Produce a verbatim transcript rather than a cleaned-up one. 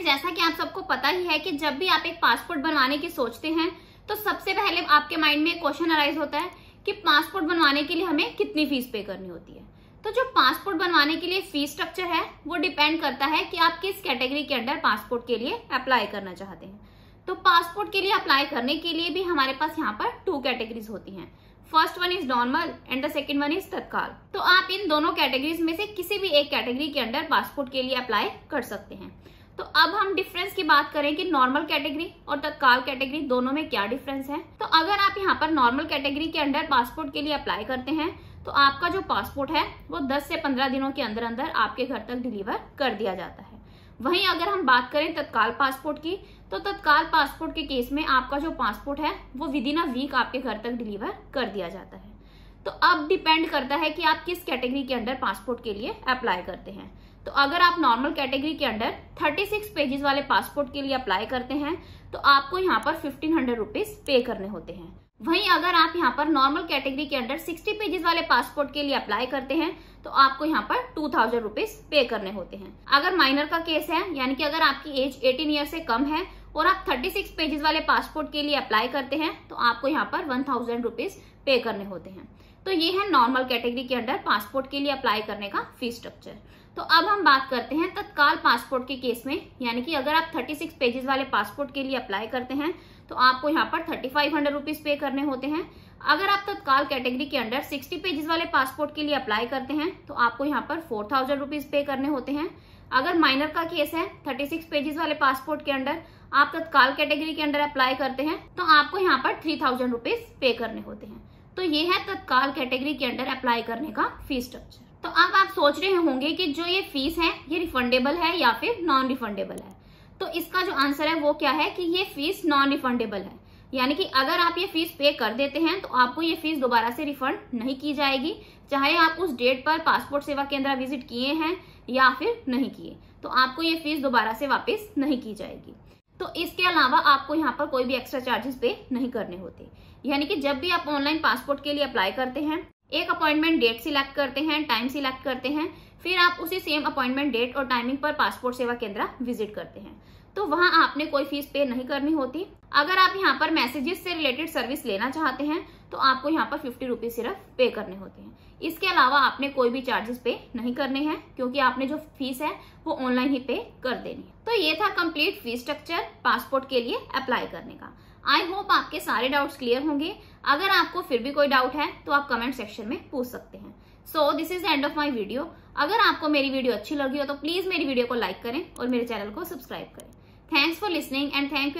जैसा कि आप सबको पता ही है कि जब भी आप एक पासपोर्ट बनवाने की सोचते हैं तो सबसे पहले आपके माइंड में एक क्वेश्चन अराइज होता है कि पासपोर्ट बनवाने के लिए हमें कितनी फीस पे करनी होती है। तो जो पासपोर्ट बनवाने के लिए फीस स्ट्रक्चर है वो डिपेंड करता है कि आप किस कैटेगरी के अंडर पासपोर्ट के लिए अप्लाई करना चाहते हैं। तो पासपोर्ट के लिए अप्लाई करने के लिए भी हमारे पास यहाँ पर टू कैटेगरीज होती हैं। First one is normal and the second one is tatkal. तो आप इन दोनों कैटेगरीज में से किसी भी एक कैटेगरी के अंडर पासपोर्ट के लिए अप्लाई कर सकते हैं। तो अब हम डिफरेंस की बात करें कि नॉर्मल कैटेगरी और तत्काल कैटेगरी दोनों में क्या डिफरेंस है। तो अगर आप यहाँ पर नॉर्मल कैटेगरी के अंडर पासपोर्ट के लिए अप्लाई करते हैं तो आपका जो पासपोर्ट है वो दस से पंद्रह दिनों के अंदर अंदर आपके घर तक डिलीवर कर दिया जाता है। वहीं अगर हम बात करें तत्काल पासपोर्ट की तो तत्काल पासपोर्ट के केस में आपका जो पासपोर्ट है वो विद इन अ वीक आपके घर तक डिलीवर कर दिया जाता है। तो अब डिपेंड करता है कि आप किस कैटेगरी के अंडर पासपोर्ट के लिए अप्लाई करते हैं। तो अगर आप नॉर्मल कैटेगरी के अंडर छत्तीस पेजेस वाले पासपोर्ट के लिए अप्लाई करते हैं तो आपको यहाँ पर फिफ्टीन हंड्रेड रुपीज पे करने होते हैं। वहीं अगर आप यहाँ पर नॉर्मल कैटेगरी के अंडर साठ पेजेस वाले पासपोर्ट के लिए अप्लाई करते हैं तो आपको यहाँ पर टू थाउजेंड रुपीज पे करने होते हैं। अगर माइनर का केस है यानी कि अगर आपकी एज अठारह ईयर से कम है और आप छत्तीस पेजेस वाले पासपोर्ट के लिए अप्लाई करते हैं तो आपको यहाँ पर वन थाउजेंड रुपीज पे करने होते हैं। तो ये है नॉर्मल कैटेगरी के अंडर पासपोर्ट के लिए अप्लाई करने का फीस स्ट्रक्चर। तो अब हम बात करते हैं तत्काल पासपोर्ट के केस में, यानी कि अगर आप छत्तीस पेजेस वाले पासपोर्ट के लिए अप्लाई करते हैं तो आपको यहाँ पर थर्टी फाइव हंड्रेड रुपीज पे करने होते हैं। अगर आप तत्काल कैटेगरी के अंडर साठ पेजेस वाले पासपोर्ट के लिए अप्लाई करते हैं तो आपको यहाँ पर फोर थाउजेंड रुपीज पे करने होते हैं। अगर माइनर का केस है छत्तीस पेजेस वाले पासपोर्ट के अंडर आप तत्काल कैटेगरी के अंडर अप्लाई करते हैं तो आपको यहाँ पर थ्री थाउजेंड रुपीज पे करने होते हैं। तो ये है तत्काल कैटेगरी के अंडर अप्लाई करने का फीस स्ट्रक्चर। तो अब आप सोच रहे होंगे कि जो ये फीस है ये रिफंडेबल है या फिर नॉन रिफंडेबल है। तो इसका जो आंसर है वो क्या है कि ये फीस नॉन रिफंडेबल है, यानी कि अगर आप ये फीस पे कर देते हैं तो आपको ये फीस दोबारा से रिफंड नहीं की जाएगी, चाहे आप उस डेट पर पासपोर्ट सेवा केंद्र विजिट किए हैं या फिर नहीं किए, तो आपको ये फीस दोबारा से वापस नहीं की जाएगी। तो इसके अलावा आपको यहाँ पर कोई भी एक्स्ट्रा चार्जेस पे नहीं करने होते, यानी कि जब भी आप ऑनलाइन पासपोर्ट के लिए अप्लाई करते हैं, एक अपॉइंटमेंट डेट सिलेक्ट करते हैं, टाइम सिलेक्ट करते हैं, फिर आप उसी सेम अपॉइंटमेंट डेट और टाइमिंग पर पासपोर्ट सेवा केंद्र विजिट करते हैं, तो वहां आपने कोई फीस पे नहीं करनी होती। अगर आप यहाँ पर मैसेजेस से रिलेटेड सर्विस लेना चाहते हैं तो आपको यहाँ पर फिफ्टी रुपीज सिर्फ पे करने होते हैं। इसके अलावा आपने कोई भी चार्जेस पे नहीं करने हैं क्योंकि आपने जो फीस है वो ऑनलाइन ही पे कर देनी है। तो ये था कंप्लीट फीस स्ट्रक्चर पासपोर्ट के लिए अप्लाई करने का। आई होप आपके सारे डाउट्स क्लियर होंगे। अगर आपको फिर भी कोई डाउट है तो आप कमेंट सेक्शन में पूछ सकते हैं। So this is the end of my video. अगर आपको मेरी वीडियो अच्छी लगी हो तो प्लीज मेरी वीडियो को लाइक करें और मेरे चैनल को सब्सक्राइब करें। Thanks for listening and thank you